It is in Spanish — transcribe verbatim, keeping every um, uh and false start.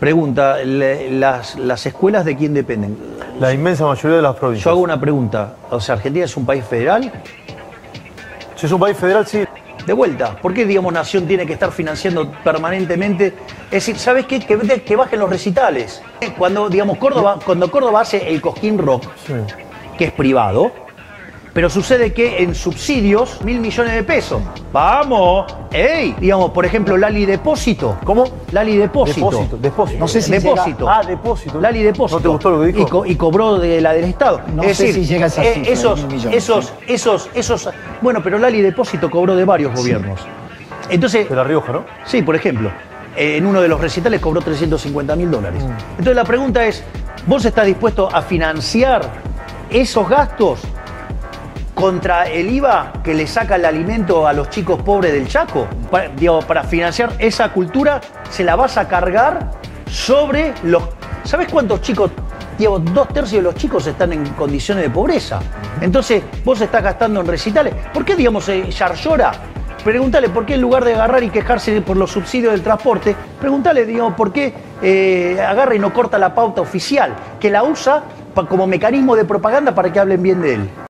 Pregunta, le- las, ¿las escuelas de quién dependen? La inmensa mayoría de las provincias. Yo hago una pregunta. O sea, ¿Argentina es un país federal? Si es un país federal, sí. De vuelta, ¿por qué, digamos, Nación tiene que estar financiando permanentemente? Es decir, ¿sabes qué? Que, que bajen los recitales. Cuando, digamos, Córdoba, cuando Córdoba hace el Cosquín Rock, Sí. que es privado, pero sucede que en subsidios, mil millones de pesos. ¡Vamos! ¡Ey! Digamos, por ejemplo, Lali Depósito. ¿Cómo? Lali Depósito. Depósito, depósito. No sé si Depósito. llega- Ah, depósito. Lali Depósito. ¿No te gustó lo que dijo? Y, co- y cobró de la del Estado. No es sé decir, si llega a esa eh, cifra de esos, mil millones, esos, sí. esos, esos, bueno, pero Lali Depósito cobró de varios gobiernos. Entonces, De La Rioja, ¿no? sí, por ejemplo, eh, en uno de los recitales cobró trescientos cincuenta mil dólares. Mm. Entonces la pregunta es, ¿vos estás dispuesto a financiar esos gastos contra el I V A que le saca el alimento a los chicos pobres del Chaco? Para, digo, para financiar esa cultura, se la vas a cargar sobre los... ¿Sabés cuántos chicos? Digo, dos tercios de los chicos están en condiciones de pobreza. Entonces, vos estás gastando en recitales. ¿Por qué, digamos, eh, Yarlora? Pregúntale por qué en lugar de agarrar y quejarse por los subsidios del transporte, pregúntale, digamos, por qué eh, agarra y no corta la pauta oficial, que la usa pa- como mecanismo de propaganda para que hablen bien de él.